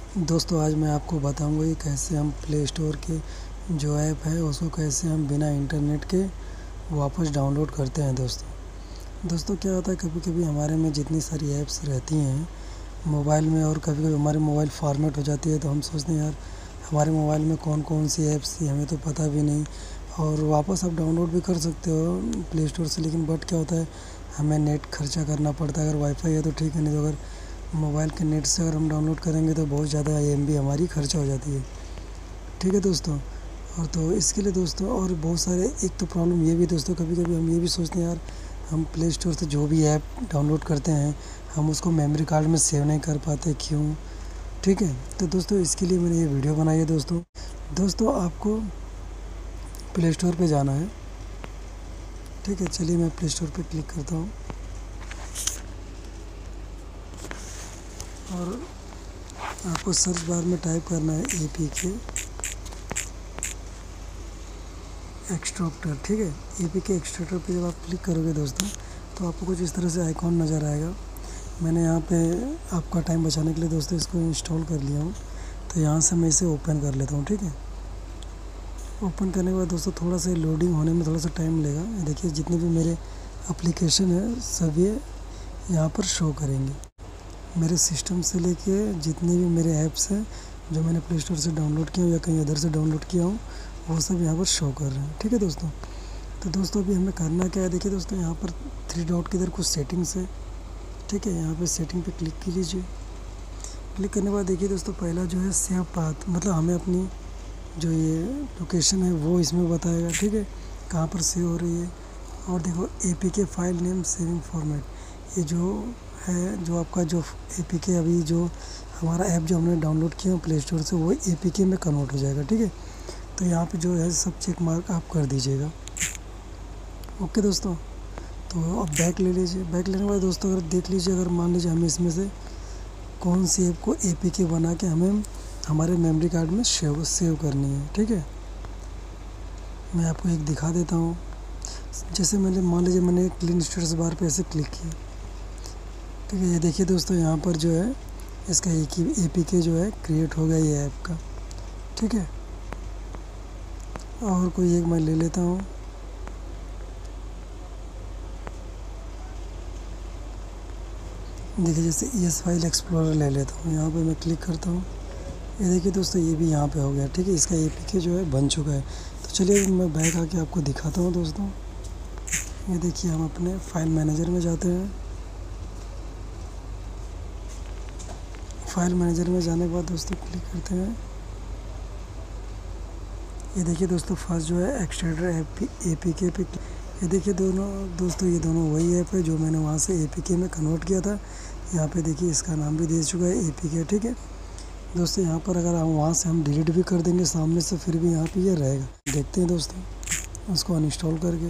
दोस्तों आज मैं आपको बताऊंगा कि कैसे हम प्ले स्टोर के जो ऐप है उसको कैसे हम बिना इंटरनेट के वापस डाउनलोड करते हैं। दोस्तों क्या होता है, कभी कभी हमारे में जितनी सारी ऐप्स रहती हैं मोबाइल में, और कभी कभी हमारे मोबाइल फॉर्मेट हो जाती है तो हम सोचते हैं यार हमारे मोबाइल में कौन कौन सी ऐप्स थी हमें तो पता भी नहीं, और वापस आप डाउनलोड भी कर सकते हो प्ले स्टोर से। लेकिन बट क्या होता है, हमें नेट खर्चा करना पड़ता है। अगर वाईफाई है तो ठीक है, नहीं तो अगर मोबाइल के नेट से अगर हम डाउनलोड करेंगे तो बहुत ज़्यादा एमबी हमारी खर्चा हो जाती है। ठीक है दोस्तों, और तो इसके लिए दोस्तों और बहुत सारे, एक तो प्रॉब्लम ये भी दोस्तों, कभी कभी हम ये भी सोचते हैं यार हम प्ले स्टोर से जो भी ऐप डाउनलोड करते हैं हम उसको मेमोरी कार्ड में सेव नहीं कर पाते, क्यों? ठीक है, तो दोस्तों इसके लिए मैंने ये वीडियो बनाई है। दोस्तों आपको प्ले स्टोर पे जाना है। ठीक है, चलिए मैं प्ले स्टोर पे क्लिक करता हूँ और आपको सर्च बार में टाइप करना है APK एक्सट्रैक्टर। ठीक है, APK एक्सट्रैक्टर पे जब आप क्लिक करोगे दोस्तों तो आपको कुछ इस तरह से आइकॉन नज़र आएगा। मैंने यहाँ पे आपका टाइम बचाने के लिए दोस्तों इसको इंस्टॉल कर लिया हूँ, तो यहाँ से मैं इसे ओपन कर लेता हूँ। ठीक है, ओपन करने के बाद दोस्तों थोड़ा सा लोडिंग होने में थोड़ा सा टाइम लेगा। देखिए जितने भी मेरे एप्लीकेशन है सब ये यहाँ पर शो करेंगे। मेरे सिस्टम से लेके जितने भी मेरे ऐप्स हैं जो मैंने प्ले स्टोर से डाउनलोड किया हूँ या कहीं अदर से डाउनलोड किया हूँ वो सब यहाँ पर शो कर रहे हैं। ठीक है दोस्तों, तो दोस्तों अभी हमें करना क्या है, देखिए दोस्तों यहाँ पर 3 डॉट की इधर कुछ सेटिंग्स है। ठीक है, यहाँ पे सेटिंग पे क्लिक की लीजिए। क्लिक करने के बाद देखिए दोस्तों पहला जो है सेव पाथ, मतलब हमें अपनी जो ये लोकेशन है वो इसमें बताएगा। ठीक है, कहाँ पर सेव हो रही है। और देखो APK file name saving format, ये जो है जो आपका जो APK अभी जो हमारा ऐप जो हमने डाउनलोड किया प्ले स्टोर से वो APK में कन्वर्ट हो जाएगा। ठीक है, तो यहाँ पे जो है सब चेक मार्क आप कर दीजिएगा। ओके दोस्तों, तो अब बैक ले लीजिए। बैक लेने के बाद दोस्तों अगर देख लीजिए, अगर मान लीजिए हमें इसमें से कौन सी ऐप को APK बना के हमें हमारे मेमोरी कार्ड में सेव करनी है। ठीक है, मैं आपको एक दिखा देता हूँ। जैसे मैंने मान लीजिए मैंने क्लीन स्टेटस बार पे ऐसे क्लिक किया। ठीक है, ये देखिए दोस्तों यहाँ पर जो है इसका एक ही APK जो है क्रिएट हो गया ये ऐप का। ठीक है, और कोई एक मैं ले लेता हूँ। देखिए जैसे ES फाइल एक्सप्लोरर ले लेता हूँ, यहाँ पर मैं क्लिक करता हूँ। ये देखिए दोस्तों ये भी यहाँ पे हो गया। ठीक है, इसका APK जो है बन चुका है। तो चलिए मैं बैक आके आपको दिखाता हूँ दोस्तों। ये देखिए हम अपने फाइल मैनेजर में जाते हैं। फाइल मैनेजर में जाने के बाद दोस्तों क्लिक करते हैं। ये देखिए दोस्तों फर्स्ट जो है एक्सट्रैक्टर APK पे, ये देखिए दोस्तों ये दोनों वही ऐप है जो मैंने वहाँ से APK में कन्वर्ट किया था। यहाँ पे देखिए इसका नाम भी दे चुका है APK। ठीक है दोस्तों, यहाँ पर अगर हम वहाँ से हम डिलीट भी कर देंगे सामने से फिर भी यहाँ पे ये रहेगा। देखते हैं दोस्तों उसको अनइंस्टॉल करके।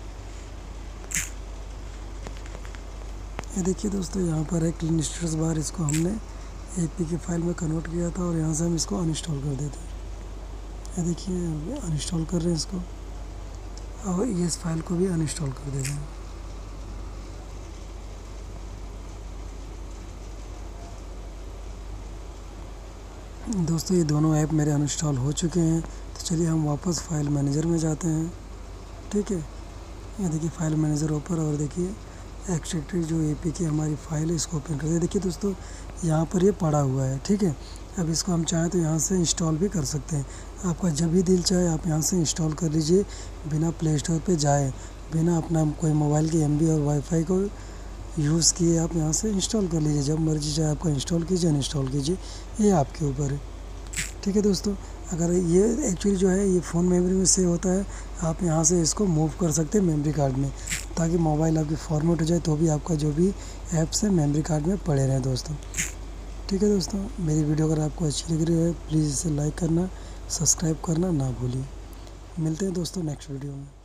ये देखिए दोस्तों यहाँ पर है क्लीन स्टेटस बार, इसको हमने APK फाइल में कन्वर्ट किया था और यहाँ से हम इसको अनइंस्टॉल कर देते हैं। ये देखिए अनइंस्टॉल कर रहे हैं इसको, और इस फाइल को भी अनइंस्टॉल कर देते हैं। दोस्तों ये दोनों ऐप मेरे अनइंस्टॉल हो चुके हैं। तो चलिए हम वापस फाइल मैनेजर में जाते हैं। ठीक है, ये देखिए फाइल मैनेजर ओपन, और देखिए एक्सट्रैक्टेड जो APK हमारी फाइल है इसको ओपन कर दिया। देखिए दोस्तों यहाँ पर ये पड़ा हुआ है। ठीक है, अब इसको हम चाहें तो यहाँ से इंस्टॉल भी कर सकते हैं। आपका जब भी दिल चाहे आप यहाँ से इंस्टॉल कर लीजिए, बिना प्ले स्टोर पे जाए, बिना अपना कोई मोबाइल की MB और वाईफाई को यूज़ किए आप यहाँ से इंस्टॉल कर लीजिए। जब मर्जी चाहे आपका इंस्टॉल कीजिए अनइंस्टॉल कीजिए, ये आपके ऊपर है। ठीक है दोस्तों, अगर ये एक्चुअली जो है ये फ़ोन मेमोरी में सेव होता है, आप यहाँ से इसको मूव कर सकते हैं मेमोरी कार्ड में, ताकि मोबाइल आपकी फॉर्मेट हो जाए तो भी आपका जो भी ऐप्स है मेमोरी कार्ड में पड़े रहें दोस्तों। ठीक है दोस्तों, मेरी वीडियो अगर आपको अच्छी लग रही है प्लीज़ इसे लाइक करना, सब्सक्राइब करना ना भूलिए। मिलते हैं दोस्तों नेक्स्ट वीडियो में।